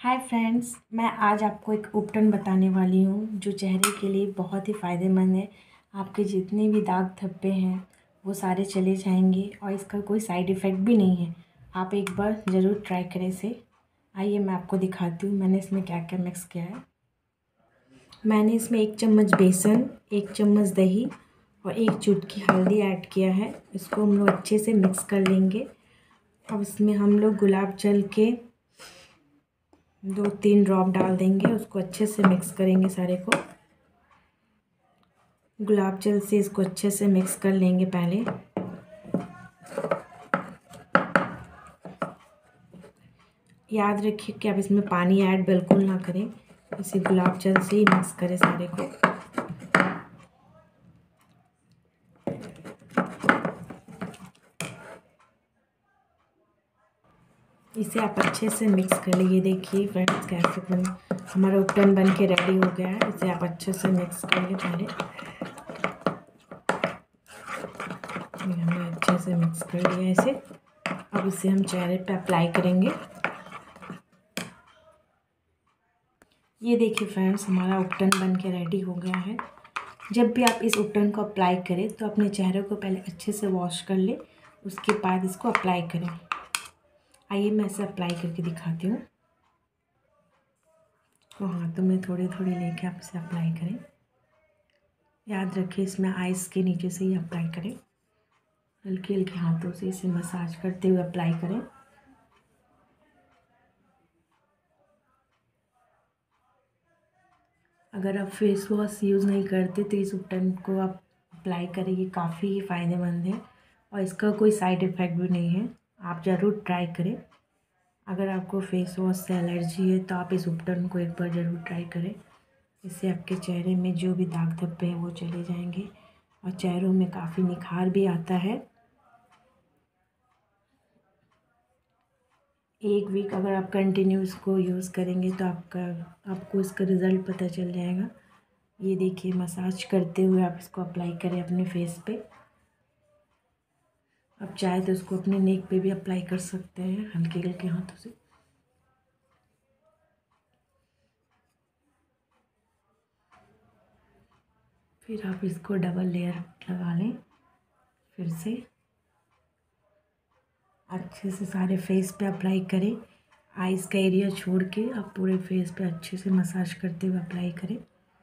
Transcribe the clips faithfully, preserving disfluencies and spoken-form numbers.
Hi friends, मैं आज आपको एक उपटन बताने वाली हूँ जो चेहरे के लिए बहुत ही फ़ायदेमंद है। आपके जितने भी दाग धब्बे हैं वो सारे चले जाएंगे और इसका कोई साइड इफ़ेक्ट भी नहीं है। आप एक बार ज़रूर ट्राई करें इसे। आइए मैं आपको दिखाती हूँ मैंने इसमें क्या क्या मिक्स किया है। मैंने इसमें एक चम्मच बेसन, एक चम्मच दही और एक चुटकी हल्दी ऐड किया है। इसको हम लोग अच्छे से मिक्स कर लेंगे। अब इसमें हम लोग गुलाब जल के दो तीन ड्रॉप डाल देंगे। उसको अच्छे से मिक्स करेंगे सारे को। गुलाब जल से इसको अच्छे से मिक्स कर लेंगे पहले। याद रखिए कि आप इसमें पानी ऐड बिल्कुल ना करें, इसे गुलाब जल से ही मिक्स करें सारे को। इसे आप अच्छे से मिक्स कर लीजिए। देखिए फ्रेंड्स कैसे बन हमारा उपटन बन के रेडी हो गया है। इसे आप अच्छे से मिक्स कर लीजिए पहले। हमने अच्छे से मिक्स कर लिया इसे। अब इसे हम चेहरे पे अप्लाई करेंगे। ये देखिए फ्रेंड्स, हमारा उपटन बन के रेडी हो गया है। जब भी आप इस उपटन को अप्लाई करें तो अपने चेहरे को पहले अच्छे से वॉश कर ले, उसके बाद इसको अप्लाई करें। आइए मैं इसे अप्लाई करके दिखाती हूँ। तो हाथों में थोड़ी थोड़ी लेके आप इसे अप्लाई करें। याद रखिए इसमें आइस के नीचे से ही अप्लाई करें। हल्के हल्के हाथों से इसे मसाज करते हुए अप्लाई करें। अगर आप फेस वॉश यूज़ नहीं करते तो इस उपटन को आप अप्लाई करें। ये काफ़ी ही फ़ायदेमंद है और इसका कोई साइड इफ़ेक्ट भी नहीं है। आप ज़रूर ट्राई करें। अगर आपको फेस वॉश से एलर्जी है तो आप इस उपटन को एक बार ज़रूर ट्राई करें। इससे आपके चेहरे में जो भी दाग धब्बे हैं वो चले जाएंगे और चेहरों में काफ़ी निखार भी आता है। एक वीक अगर आप कंटिन्यू इसको यूज़ करेंगे तो आपका आपको इसका रिज़ल्ट पता चल जाएगा। ये देखिए मसाज करते हुए आप इसको अप्लाई करें अपने फेस पे। आप चाहे तो इसको अपने नेक पे भी अप्लाई कर सकते हैं हल्के हल्के हाथों से। फिर आप इसको डबल लेयर लगा लें। फिर से अच्छे से सारे फेस पे अप्लाई करें। आइज़ का एरिया छोड़ के आप पूरे फेस पे अच्छे से मसाज करते हुए अप्लाई करें।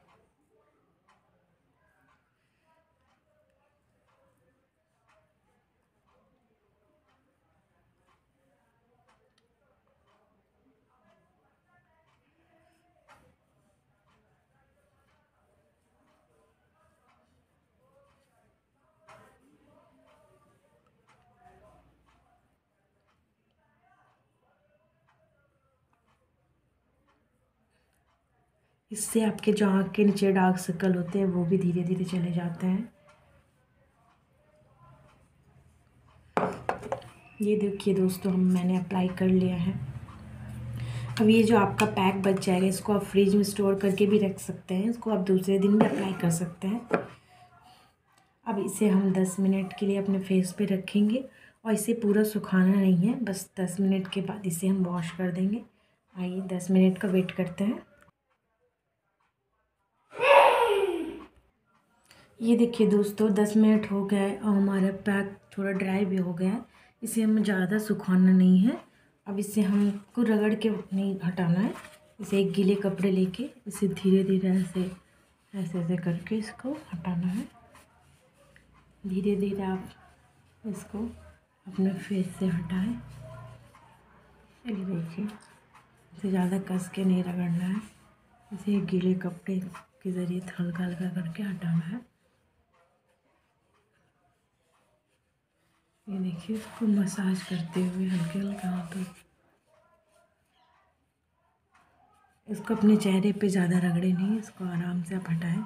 इससे आपके जो आँख के नीचे डार्क सर्कल होते हैं वो भी धीरे धीरे चले जाते हैं। ये देखिए दोस्तों, हम मैंने अप्लाई कर लिया है। अब ये जो आपका पैक बच जाएगा इसको आप फ्रिज में स्टोर करके भी रख सकते हैं। इसको आप दूसरे दिन भी अप्लाई कर सकते हैं। अब इसे हम दस मिनट के लिए अपने फेस पे रखेंगे और इसे पूरा सुखाना नहीं है, बस दस मिनट के बाद इसे हम वॉश कर देंगे। आइए दस मिनट का वेट करते हैं। ये देखिए दोस्तों, दस मिनट हो गए और हमारा पैक थोड़ा ड्राई भी हो गया है। इसे हमें ज़्यादा सुखाना नहीं है। अब इसे हमको रगड़ के नहीं हटाना है। इसे एक गीले कपड़े लेके इसे धीरे धीरे ऐसे ऐसे ऐसे करके इसको हटाना है। धीरे धीरे आप इसको अपने फेस से हटाएं। ये देखिए, इसे ज़्यादा कस के नहीं रगड़ना है। इसे एक गीले कपड़े के ज़रिए हल्का हल्का करके हटाना है। ये देखिए, इसको मसाज करते हुए हल्के हल्के हाथों। इसको अपने चेहरे पे ज़्यादा रगड़े नहीं, इसको आराम से आप हटाएं।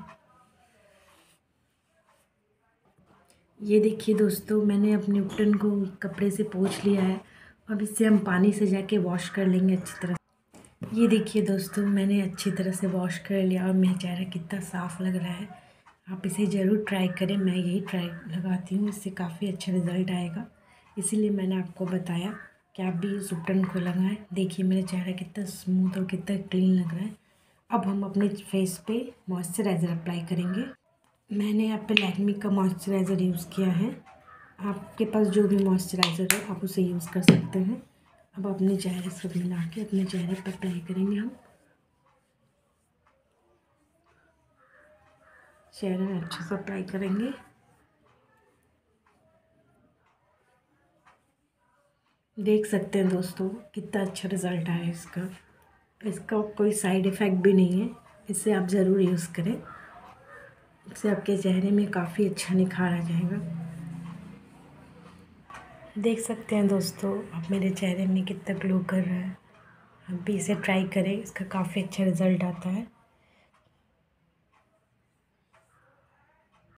ये देखिए दोस्तों, मैंने अपने उपटन को कपड़े से पोंछ लिया है। अब इससे हम पानी से जाके वॉश कर लेंगे अच्छी तरह। ये देखिए दोस्तों, मैंने अच्छी तरह से वॉश कर लिया और मेरा चेहरा कितना साफ़ लग रहा है। आप इसे ज़रूर ट्राई करें। मैं यही ट्राई लगाती हूँ, इससे काफ़ी अच्छा रिज़ल्ट आएगा, इसीलिए मैंने आपको बताया। कि आप भी इस उपटन को लगाएं। देखिए मेरा चेहरा कितना स्मूथ और कितना क्लीन लग रहा है। अब हम अपने फेस पे मॉइस्चराइज़र अप्लाई करेंगे। मैंने यहाँ पे लैक्मे का मॉइस्चराइज़र यूज़ किया है। आपके पास जो भी मॉइस्चराइज़र है आप उसे यूज़ कर सकते हैं। अब अपने चेहरे से मिला के अपने चेहरे पर अप्लाई करेंगे। हम चेहरे में अच्छे से अप्लाई करेंगे। देख सकते हैं दोस्तों कितना अच्छा रिज़ल्ट आया इसका। इसका कोई साइड इफ़ेक्ट भी नहीं है। इसे आप ज़रूर यूज़ करें। इससे आपके चेहरे में काफ़ी अच्छा निखार आ जाएगा। देख सकते हैं दोस्तों आप मेरे चेहरे में कितना ग्लो कर रहा है। आप भी इसे ट्राई करें, इसका काफ़ी अच्छा रिज़ल्ट आता है।